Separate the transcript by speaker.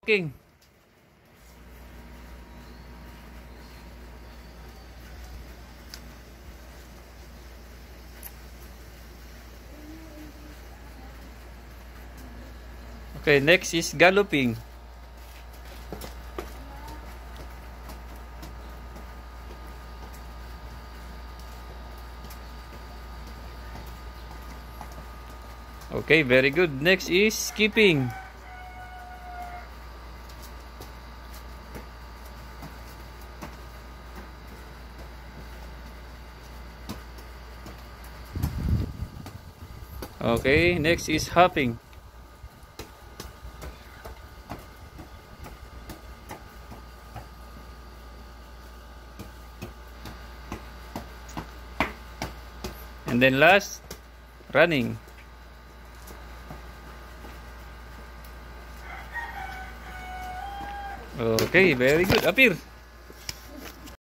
Speaker 1: walking. Okay, next is galloping. Okay, very good. Next is skipping. Okay, next is hopping. And then last, running. Okay, very good. Appear.